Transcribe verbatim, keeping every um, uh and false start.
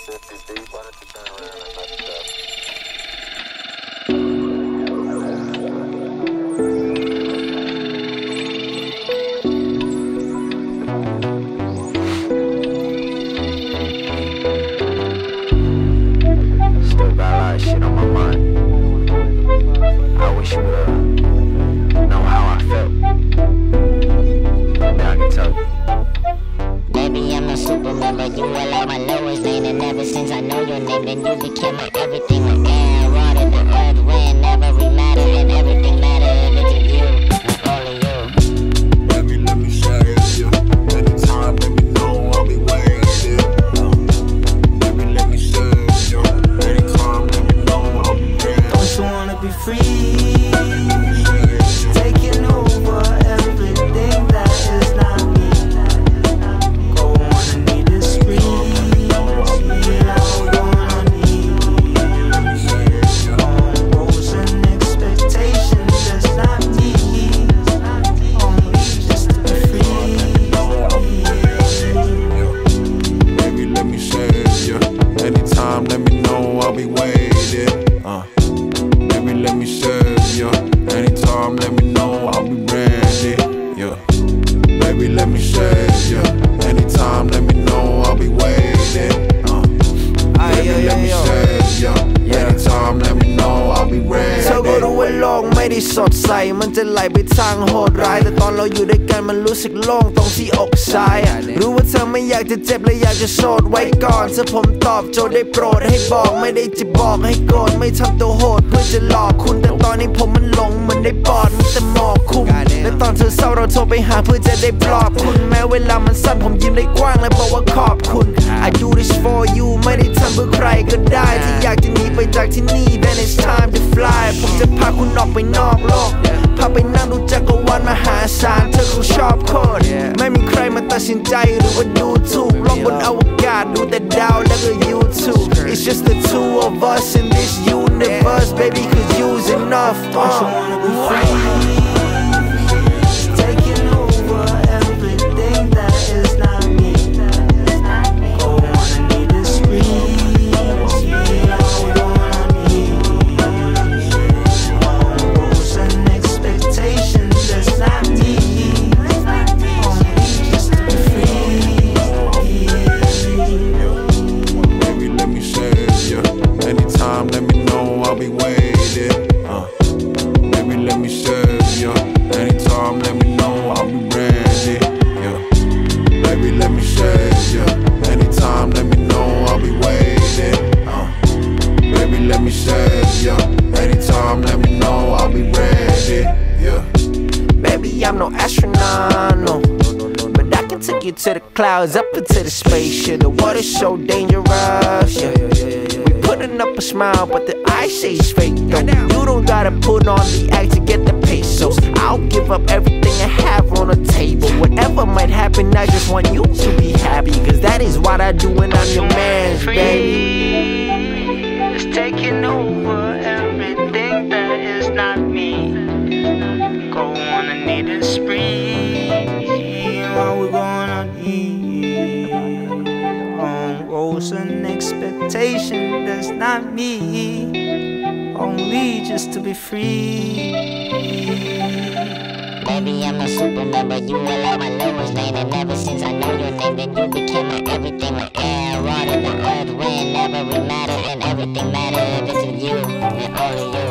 fifty deep, why don't you turn around and let stuff? Still got a lot of shit on my mind. I wish you would've know how I felt. Maybe I can tell you. Baby, I'm a Superman, but you were like my lowest lane. And ever since I know your name, then you became my everything. Like air, water, the earth, wind, every matter, and everything matter. It's you, and only you. Baby, let me share you. Anytime, let me know I'll be waiting. Baby, let me share you. Anytime, let me know I'll be ready. Don't you wanna be free? Taking over everything that is not me. Go on and need a spree. Yeah, I'm gonna need on roles and expectations. That's not me. Only just to be free. Baby, let me save you. Anytime, let me know I'll be waiting. Uh. Baby, let me save you. Anytime, let me know I'll be ready. Yeah. Baby, let me save you. Anytime, let me know I'll be waiting. Uh. Baby, let me save you. Anytime, let me know I'll be ready. เธอก็รู้ว่าโลกไม่ได้สดใสมันจะไหลไปทางโหดร้ายแต่ตอนเราอยู่ด้วยกันมันรู้สึกโล่งตรงที่อกซ้ายรู้ว่าเธอไม่อยากจะเจ็บและอยากจะโสดไว้ก่อนถ้าผมตอบโจทย์ได้โปรดให้บอกไม่ได้จะบอกให้โกรธไม่ทำตัวโหดเพื่อจะหลอกคุณแต่ตอนนี้ผมมันหลงมันได้ปอดมีแต่หมอกคุมและตอนเธอเศร้าเราโทรไปหาเพื่อจะได้ปลอบคุณแม้เวลามันสั้นผมยิ้มได้กว้างและบอกว่าขอบคุณ I do this for you ไม่ได้ทำเพื่อใครก็ได้ที่อยากจะหนีไปจากที่นี่ then it's time to fly ผมจะพาคุณออกไปนอกโลกพาไปนั่งดูจักรวาลมหาศาลเธอคงชอบโคตรไม่มีใครมาตัดสินใจหรือว่าดูถูกโลกบนอวกาศดูแต่ดาวแล้วก็ YouTube It's just the two of us in this universe baby cause you's enough Don't you wanna be free Taking over everything that is not me Go on and need a spree Yeah, I'm gonna need on rules and expectations That's not me Only just to be free Baby, let me save you. Anytime, let me know I'll be waiting. Uh. Baby, let me save you. Anytime, let me know I'll be ready. Yeah. Baby, let me save you. Anytime, let me know I'll be waiting. Uh. Baby, let me save you. Anytime, let me know I'll be ready. Yeah. Baby, I'm no astronaut, no. But I can take you to the clouds, up into the spaceship. The water's so dangerous, yeah. We putting up a smile, but the eyes say it's fake, though. You don't gotta put on the act to get the pesos. I'll give up everything I have on the table. Whatever might happen, I just want you to be happy. Cause that is what I do when I'm your man's, baby. It's taking over everything that is not me. Go on and need a spree. What we gonna need on roles and expectation that's not me. Only just to be free. Baby, I'm a Superman, but you were like my lowest lane. And ever since I know your name, then you became my everything. Like air, water, the earth, wind, every matter, and everything matter. It's you, and only you.